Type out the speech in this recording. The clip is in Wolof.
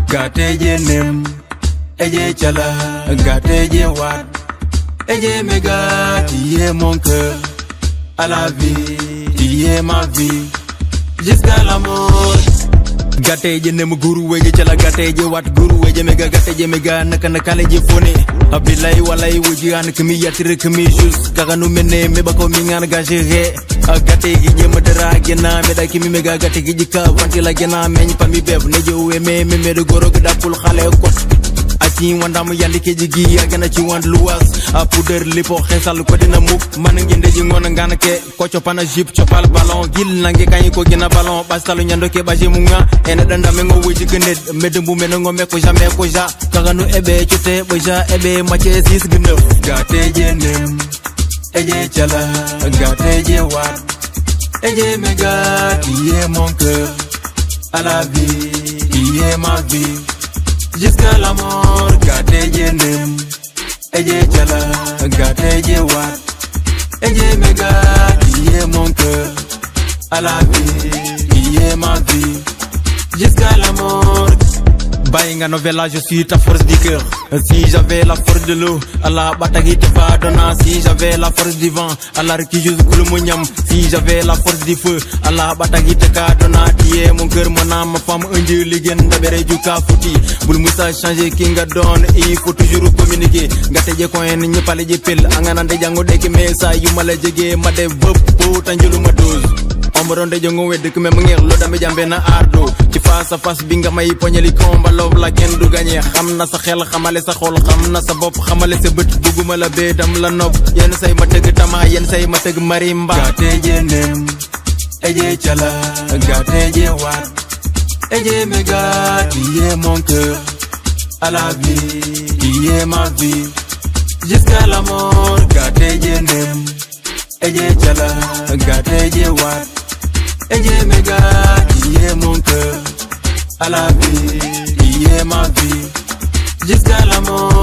Gateje nem, eje chala, gateje wat, eje méga, tu es mon cœur, à la vie, tu es ma vie, jusqu'à la mort. Gateje nem guru weje chala gateje wat guru weje mega naka nakaleje fone abilay walay wuji an kimi yatire kimi jus kaganu mene me bako mi ngana gajere gateje nyema dara gena me da kimi mega gateje jika vanti la gena meñ pami bev ne jowe me de goro da pul xale ko ati wandam yandi ke jigi agana ci wand luwas a pouder lipo xessal ko dina muk man ngende ji ngona ngana ke ko chopana jip chopal ballon gil nange kay ko gina ballon bastalu nyando ke baje munga ene danda me ngo wuji gende medum me ngo me ko jamais ko ja kaganu ebe chute boja ebe mache 6 gne gateje nem eje chala gateje wat eje mega tu es mon cœur à la vie tu es ma vie jusqu'à la mort. Gateje nem, eje chala, gateje wat, eje mega, tu es mon cœur, à la vie, tu es ma vie, jusqu'à la mort. Buying a novella, je suis ta force du cœur. Si j'avais la force de l'eau, à la bataille te va donner. Si j'avais la force du vent, à la requise le moniam. Si j'avais la force du feu, à la bataille te va donner. Tu es mon cœur, mon âme, ma femme, un dieu, légende, d'abord du fouti. Boule moussa changer, king a donne, il faut toujours communiquer. Gateje coin, n'y pas les pile, anganande jango deke mesa, yumala jege, made vopo, tanjulu madose. Omoronde jongo wede kume mngir lo dame jambe na ardo ci face à face bi nga may poñeli combat love la ken du gagner xamna sa xel xamale sa xol xamna sa bop xamale sa beut buguma la be dam la nopp yenn say ma teug tama yenn say ma teug marimba gateje nem eje chala gateje wat eje mega tu es mon cœur à la vie tu es ma vie jusqu'à la mort gateje nem eje chala gateje wat eje mega, tu es mon cœur, à la vie, tu es ma vie, jusqu'à la mort.